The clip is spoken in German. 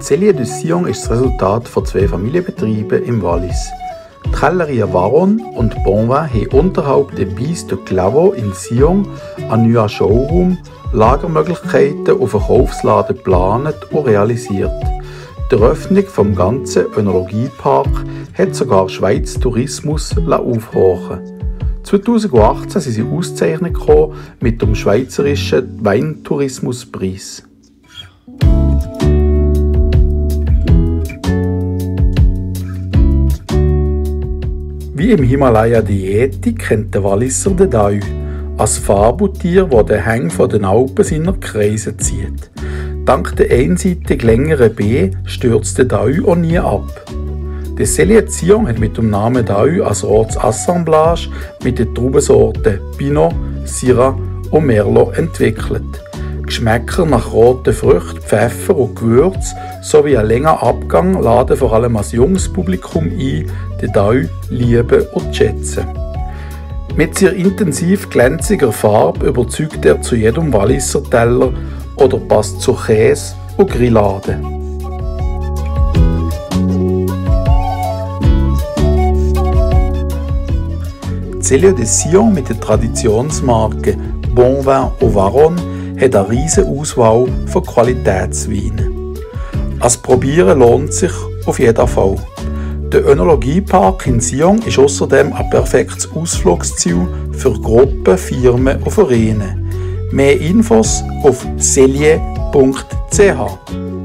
Cellier de Sion ist das Resultat von 2 Familienbetrieben im Wallis. Die Kellerie Varon und Bonvin haben unterhalb der Bise de Claveau in Sion einen neuen Showroom, Lagermöglichkeiten und Verkaufsladen geplant und realisiert. Die Eröffnung des ganzen Önologiepark hat sogar Schweiz Tourismus aufhorchen. 2018 sind sie ausgezeichnet mit dem Schweizerischen Weintourismuspreis. Wie im Himalaya die Yeti kennt der Walliser den Daü, als Fabeltier, das den Hängen von den Alpen seiner Kreise zieht. Dank der einseitig längeren B stürzt der Daü auch nie ab. Der Cellier de Sion hat mit dem Namen Daü als rotes Assemblage mit den Traubensorten Pinot, Syrah und Merlot entwickelt. Geschmäcker nach roten Früchten, Pfeffer und Gewürz sowie ein länger Abgang laden vor allem als junges Publikum ein, den Daü lieben und schätzen. Mit seiner intensiv glänziger Farbe überzeugt er zu jedem Walliser Teller oder passt zu Käse und Grillade. Cellier de Sion mit der Traditionsmarke Bonvin au Varon hat eine riesige Auswahl von Qualitätsweinen. Als Probieren lohnt sich auf jeden Fall. Der Önologiepark in Sion ist außerdem ein perfektes Ausflugsziel für Gruppen, Firmen und Vereine. Mehr Infos auf cellier.ch.